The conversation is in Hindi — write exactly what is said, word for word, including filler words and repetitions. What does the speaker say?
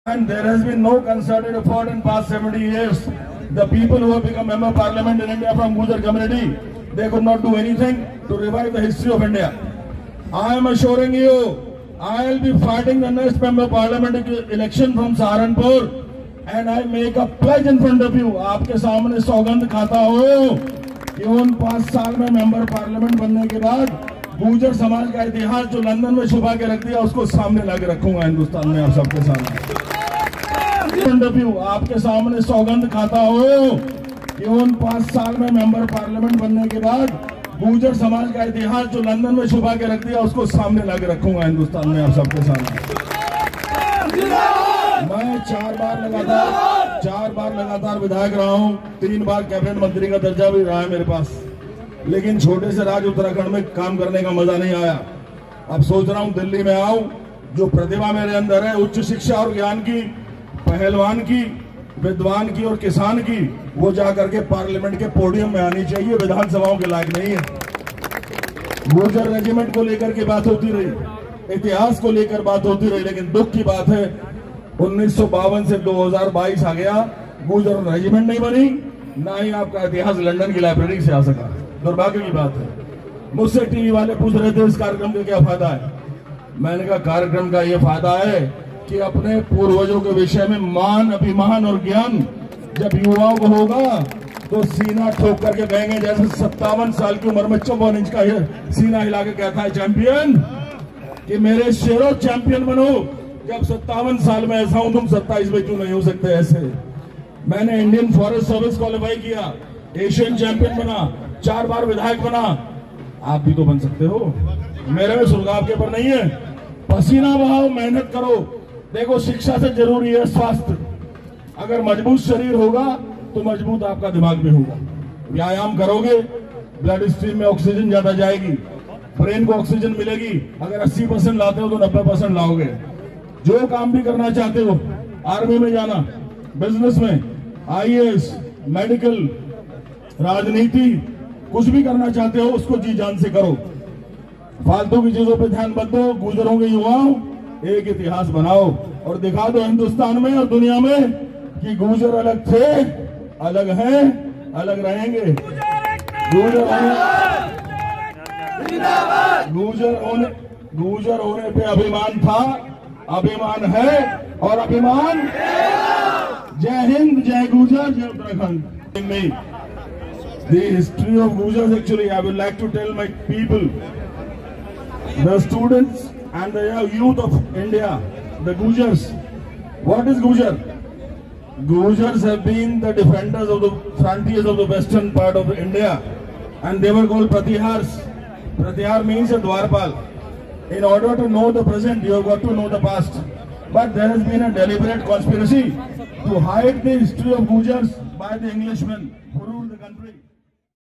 And there has been no concerted effort in past seventy years. The people who have become member of parliament in India from Gujar community, they could not do anything to revive the history of India. I am assuring you, I will be fighting the next member of parliament election from Saharanpur, and I make a pledge in front of you. आपके सामने सौगंध खाता हो कि उन पांच साल में मेंबर पार्लियामेंट बनने के बाद गुर्जर समाज का इतिहास जो लंदन में छुपा के रख दिया उसको सामने लाके रखूंगा हिंदुस्तान में आप सबके सामने। आपके सामने सौगंध खाता हो कि उन पांच साल में मेंबर पार्लियामेंट बनने के बाद गुर्जर समाज का इतिहास जो लंदन में छुपा के रख दिया उसको सामने लाके रखूंगा हिंदुस्तान में आप सबके सामने। मैं चार बार लगातार चार बार लगातार विधायक रहा हूं, तीन बार कैबिनेट मंत्री का दर्जा भी रहा है मेरे पास, लेकिन छोटे से राज्य उत्तराखंड में काम करने का मजा नहीं आया। अब सोच रहा हूं दिल्ली में आऊं, जो प्रतिभा मेरे अंदर है उच्च शिक्षा और ज्ञान की, पहलवान की, विद्वान की और किसान की, वो जाकर के पार्लियामेंट के पोडियम में आनी चाहिए, विधानसभाओं के लायक नहीं है। गुर्जर रेजिमेंट को लेकर के बात होती रही, इतिहास को लेकर बात होती रही, लेकिन दुख की बात है उन्नीस सौ बावन से दो हज़ार बाईस आ गया, गुर्जर रेजिमेंट नहीं बनी, ना ही आपका इतिहास लंदन की लाइब्रेरी से आ सका। दुर्भाग्य की बात है। मुझसे टीवी वाले पूछ रहे थे इस कार्यक्रम का क्या फायदा है। मैंने कहा कार्यक्रम का ये फायदा है कि अपने पूर्वजों के विषय में मान, अभिमान और ज्ञान जब युवाओं को होगा तो सीना ठोक करके कहेंगे, जैसे सत्तावन साल की उम्र में चौवन इंच का सीना हिला के कहता है चैंपियन, कि मेरे शेरों चैंपियन बनो। जब सत्तावन साल में ऐसा हूं, तुम सत्ताईस में क्यों नहीं हो सकते ऐसे। मैंने इंडियन फॉरेस्ट सर्विस क्वालिफाई किया, एशियन चैंपियन बना, चार बार विधायक बना, आप भी तो बन सकते हो। मेरे में सुलगाव के पर नहीं है, पसीना बहाओ, मेहनत करो। देखो शिक्षा से जरूरी है स्वास्थ्य, अगर मजबूत शरीर होगा तो मजबूत आपका दिमाग भी होगा। व्यायाम करोगे, ब्लड स्ट्रीम में ऑक्सीजन ज्यादा जाएगी, ब्रेन को ऑक्सीजन मिलेगी। अगर अस्सी परसेंट लाते हो तो नब्बे परसेंट लाओगे। जो काम भी करना चाहते हो, आर्मी में जाना, बिजनेस में, आई ए एस, मेडिकल, राजनीति, कुछ भी करना चाहते हो उसको जी जान से करो। फालतू की चीजों पे ध्यान मत दो। गुर्जरों के युवाओं, एक इतिहास बनाओ और दिखा दो हिंदुस्तान में और दुनिया में कि गुर्जर अलग थे, अलग हैं, अलग रहेंगे। गुर्जर गुर्जर होने गुर्जर होने पे अभिमान था, अभिमान है और अभिमान। जय हिंद, जय गुर्जर, जय Uttarakhand. The history of Gujars, actually, I would like to tell my people, the students and the youth of India, the Gujars. What is Gujar? Gujars have been the defenders of the frontiers of the western part of India, and they were called Pratihars. Pratihar means a Dwarpal. In order to know the present, you have got to know the past. But there has been a deliberate conspiracy to hide the history of Gujars by the Englishmen.